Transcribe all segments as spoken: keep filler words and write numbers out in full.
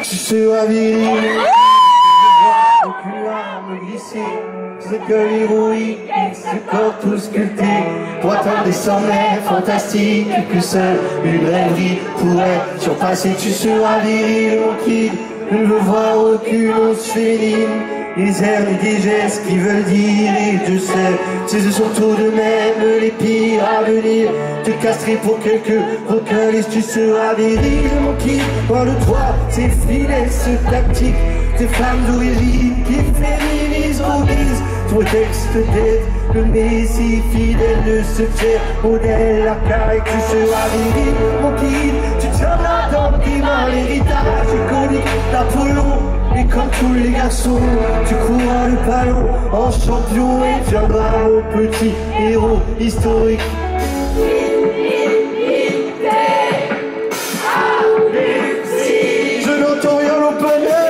Tu seras viril, aucune larme glissée, ce cœur héroïque, ce corps tout sculpté, pour atteindre des sommets fantastiques que seule une rêverie pourrait surpasser. Tu seras viril, mon kid, ne veux voir aucune once féline, les airs et des gestes qui veulent dire, et je sais, ces yeux sont tout de même les pires à venir. Te castrer pour quelques recueils, tu seras viril, mon kid. Voir de toi, ces finesses tactiques, ces femmes d'origine qui féminisent, redisent ton texte d'être le messie fidèle de ce fier modèle archaïque. Tu seras viril, mon kid. Tu tiendras dans tes mains l'héritage iconique d'Apollon. Et comme tous les garçons, tu courras le ballon en champion et viendras au petit héros historique. Je n'entends rien au panel.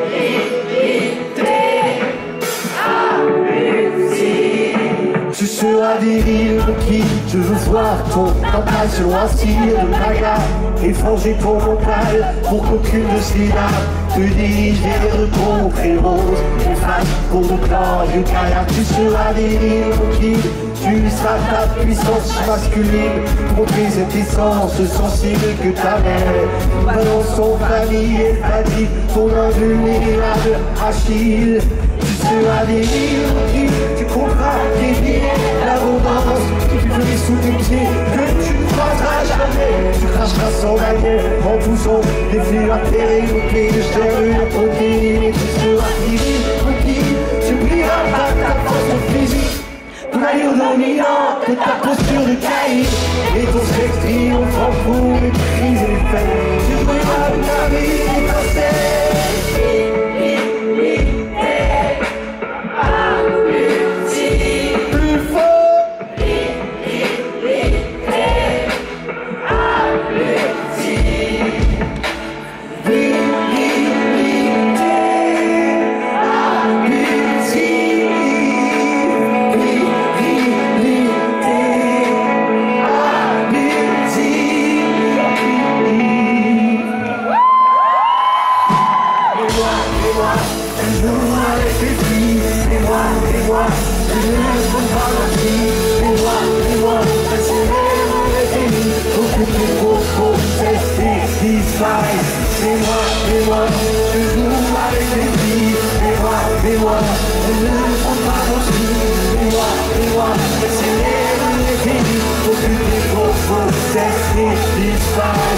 Tu seras viril, qui je veux voir ton mental se noircir de bagarre et forger ton mental pour qu'aucune de ces larmes te dirige vers ton pré-rose. Une face pour le clan du kayak. Tu seras viril, qui tu seras ta puissance masculine, montrer cette essence sensible que ta mère balance son famille et ta vie, ton invulnérable Achille. Tu seras viril, qui tu comprends tes billets, l'abondance qui fleurit sous tes pieds, que tu ne croiseras jamais. Tu cracheras sans manière en poussant des fils atterrés au pied de chair une protéine. Et tu seras viril, qui tu brilleras par ta force physique, ton allure dominante et ta posture de caïd, et ton sexe triomphant pour maîtriser les faits. Tu brilleras de ta vie étincelle. C'est moi, c'est moi, je joue avec les filles. C'est moi, c'est moi, je ne prends pas mon style. C'est moi, c'est moi, c'est les filles. Faut que les gros, faut cesser, disparaître.